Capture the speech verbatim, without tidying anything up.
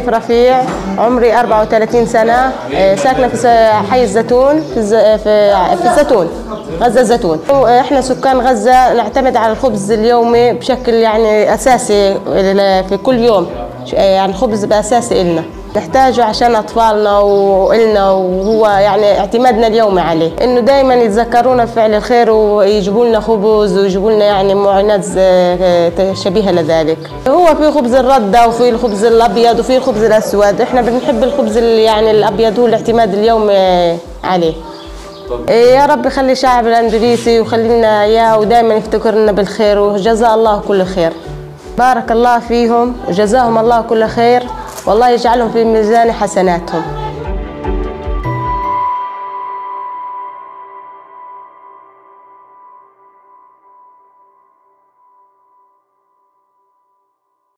سيف رفيع، عمري أربعة وثلاثين سنة، ساكنة في حي الزيتون في في الزيتون، غزة الزيتون. احنا سكان غزة نعتمد على الخبز اليومي بشكل يعني أساسي في كل يوم، يعني خبز أساسي إلنا نحتاجه عشان أطفالنا وإلنا، وهو يعني اعتمادنا اليومي عليه، إنه دائما يتذكرونا بفعل الخير ويجيبوا لنا خبز ويجيبوا لنا يعني معينات شبيهة لذلك. هو في خبز الردة وفي الخبز الأبيض وفي الخبز الأسود، إحنا بنحب الخبز يعني الأبيض، هو الاعتماد اليومي عليه. يا رب يخلي الشعب الأندونيسي ويخلي لنا إياه ودائما يفتكرنا بالخير، وجزاه الله كل خير. بارك الله فيهم وجزاهم الله كل خير، والله يجعلهم في ميزان حسناتهم.